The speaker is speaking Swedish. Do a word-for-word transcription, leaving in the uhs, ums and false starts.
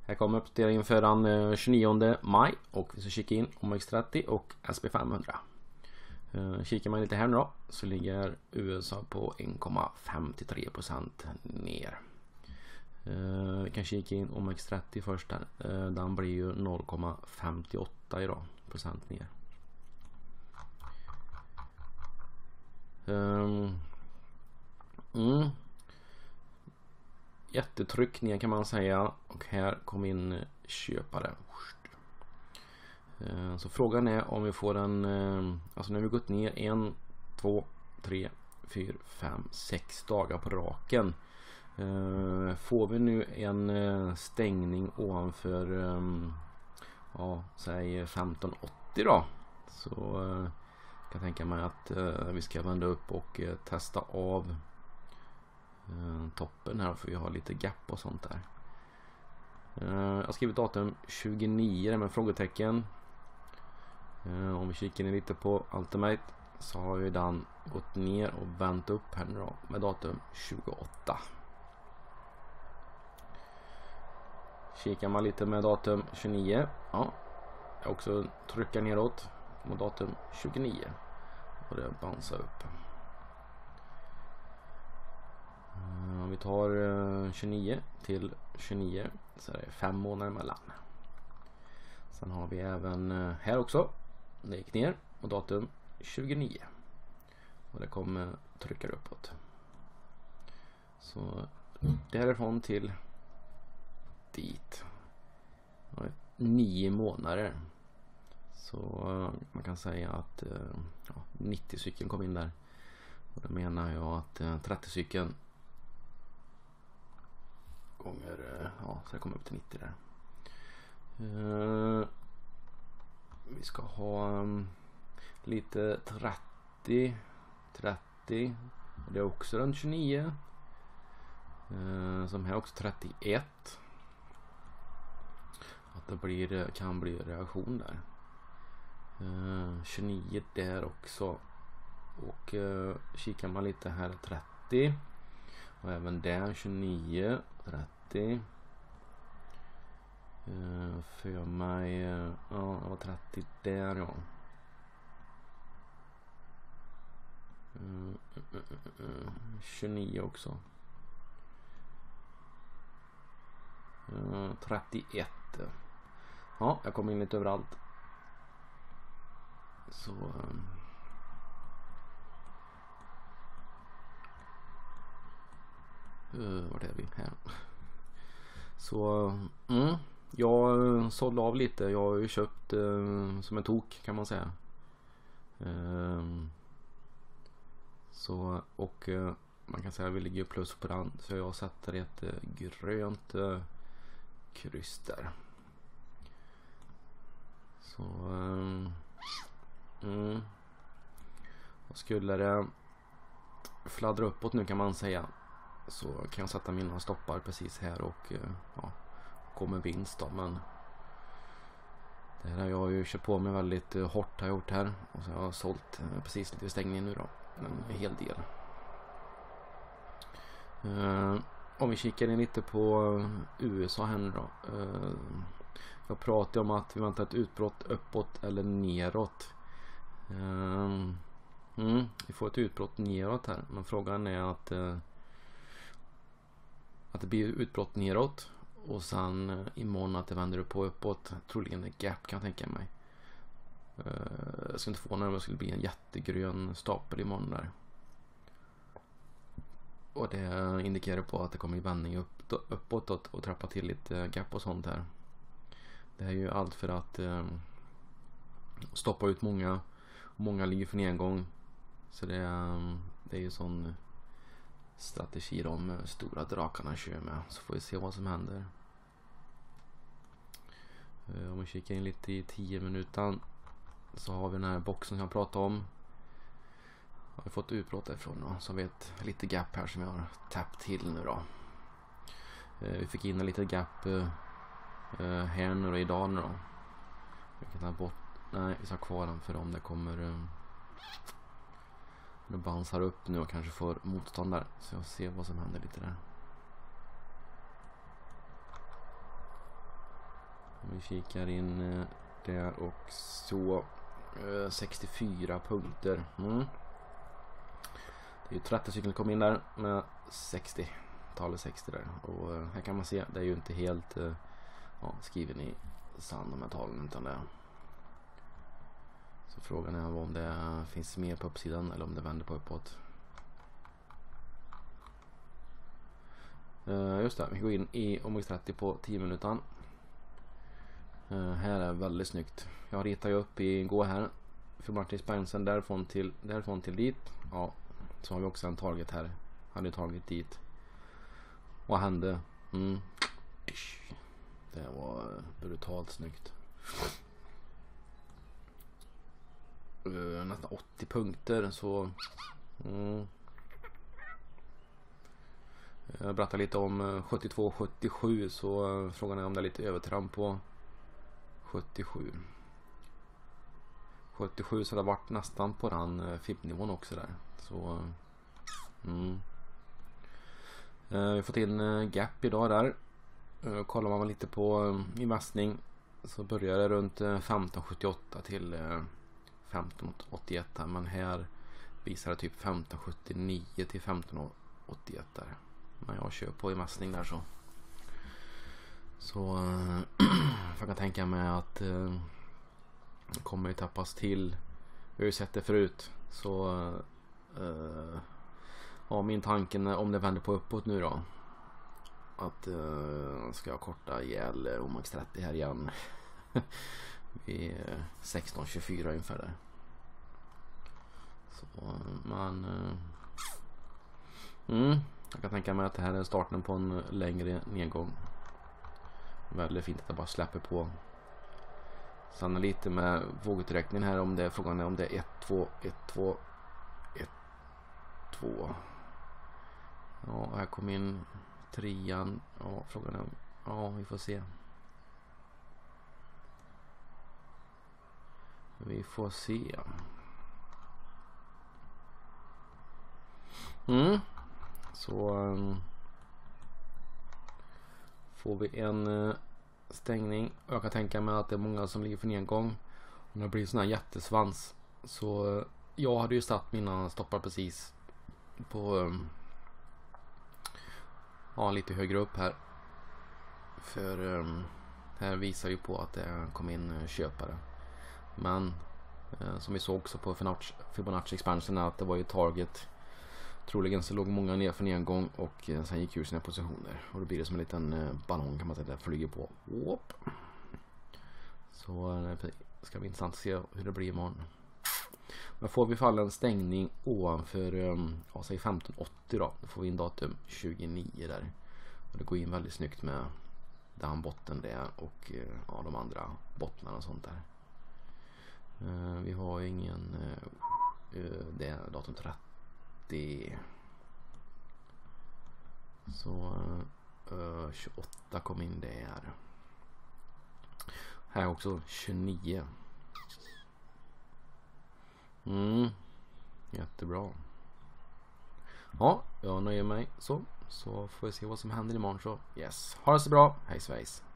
Här kommer uppdateringen för den tjugonionde maj och vi ska kika in O M X trettio och S P femhundra. Kikar man lite här nu då så ligger U S A på en komma femtiotre procent ner. Vi kan kika in O M X trettio först här. Den blir ju noll komma femtioåtta idag procent ner. Mm. Jättetryck ner kan man säga, och här kom in köpare. Så frågan är om vi får en, alltså när vi gått ner en, två, tre, fyra, fem, sex dagar på raken, får vi nu en stängning ovanför, ja, säg femton åttio då, så kan jag tänka mig att vi ska vända upp och testa av toppen här, för vi har lite gap och sånt där. Jag har skrivit datum tjugonio med frågetecken. Om vi kikar in lite på Ultimate så har vi den gått ner och vänt upp här nu då med datum tjugoåtta. Kikar man lite med datum tjugonio, ja, jag också trycker neråt mot datum tjugonio och det bouncear upp. Om vi tar tjugonio till tjugonio så är det fem månader emellan. Sen har vi även här också, det gick ner och datum tjugonio och det kommer trycka uppåt. Så därifrån till dit nio månader. Så man kan säga att ja, nittio cykeln kom in där, och då menar jag att trettio cykeln gånger, ja, så det kommer upp till nittio där. Uh, vi ska ha um, lite trettio trettio, och det är också den tjugonio, uh, som här också trettioett, att det blir, kan bli reaktion där. uh, tjugonio där också, och uh, kikar man lite här trettio och även där tjugonio trettio. Uh, för mig, uh, ja, det var trettio där, ja. Uh, uh, uh, uh, tjugonio också. Uh, trettioett. Ja, jag kommer in lite överallt. Så uh, uh, vart är vi här? Så mm, jag sålde av lite. Jag har ju köpt uh, som en tok kan man säga. Uh, så och uh, man kan säga att vi ligger plus på den, så jag sätter ett uh, grönt uh, kryss där. Så uh, mm, och skulle det fladdra uppåt nu kan man säga, så kan jag sätta mina stoppar precis här och ja, kommer vinst då, men det här har jag ju köpt på mig väldigt hårt har jag gjort här, och så har jag sålt precis lite stängning nu då, en hel del. Uh, om vi kikar in lite på U S A här nu då, uh, jag pratade om att vi väntar ett utbrott uppåt eller neråt. uh, mm, vi får ett utbrott neråt här, men frågan är att uh, att det blir utbrott neråt och sen imorgon att det vänder upp på uppåt, troligen ett gap kan jag tänka mig. Jag skulle inte få när det skulle bli en jättegrön stapel imorgon där, och det indikerar på att det kommer en vändning upp, uppåt och, och trappa till lite gap och sånt här. Det är ju allt för att eh, stoppa ut många, många ligger för nedgång, så det, det är ju sån strategi de stora drakarna kör med, så får vi se vad som händer. Om vi kikar in lite i tio minuter så har vi den här boxen som jag pratade om. Jag har fått utbrott ifrån då, så vi har ett lite gap här som jag har tappat till nu då. Vi fick in en lite gap här nu då, idag nu då. Vi kan ta bort, nej vi ska kvar den för om det kommer det bouncear upp nu och kanske får motstånd där, så jag ser vad som händer lite där. Vi kikar in eh, där och så eh, sextiofyra punkter. Mm. Det är ju trettio stycken kom in där med sextio. Talet sextio där. Och eh, här kan man se, det är ju inte helt eh, ja, skriven i sand de här talen, utan det. Så frågan är om det finns mer på uppsidan eller om det vänder på uppåt. Uh, just det, vi går in i OMX trettio på tio minuter. Uh, här är väldigt snyggt. Jag ritar ju upp i gå här. Fibonacci-expansen därifrån till, därifrån till dit. Ja, så har vi också en target här. Hade tagit dit. Vad hände? Mm. Det var brutalt snyggt. Uh, nästan åttio punkter, så mm. Jag berättar lite om sjuttiotvå sjuttiosju, så frågan är om det är lite övertramp på sjuttiosju. sjuttiosju, så det har varit nästan på den F I B-nivån också där. Så mm. Vi har fått in gap idag där. Kollar man lite på investning så börjar det runt femton sjuttioåtta till femton åttioett här, men här visar det typ femton sjuttionio till femton åttioett där. Men jag kör på investning där, så så jag kan tänka mig att eh, det kommer ju tappas till. Vi har ju sett det förut, så eh, ja, min tanken om det vänder på uppåt nu då, att eh, ska jag korta ihjäl OMX trettio här igen vid sexton tjugofyra ungefär där. Så man eh, mm, jag kan tänka mig att det här är starten på en längre nedgång. Väldigt fint att det bara släpper på. Sen lite med våguträkningen här, om det är frågan är om det är ett två ett två ett två. Ja, här kom in trean. Ja, frågan är om, ja, vi får se. Vi får se. Mm. Så um, får vi en uh, stängning. Jag kan tänka mig att det är många som ligger för nedgång. Om det blir sån här jättesvans. Så uh, jag hade ju satt mina stoppar precis på um, ja, lite högre upp här. För um, här visar ju på att det kom in uh, köpare. Men uh, som vi såg också på Fibonacci expansion, att det var ju target. Troligen så låg många ner för nedgång och eh, sen gick ur sina positioner. Och då blir det som en liten eh, ballong kan man säga, där flyger på. Whoop. Så eh, ska bli intressant att se hur det blir imorgon. Men får vi fall en stängning ovanför eh, ja, säg femton åttio då. Då får vi in datum tjugonio där. Och det går in väldigt snyggt med den botten där och eh, ja, de andra bottnarna och sånt där. Eh, vi har ju ingen eh, det är datum trettio. Så uh, tjugoåtta kom in där. Här också tjugonio. Mm, jättebra. Ja, jag nöjer mig så. Så får vi se vad som händer imorgon, så yes. Ha det så bra, hej svejs.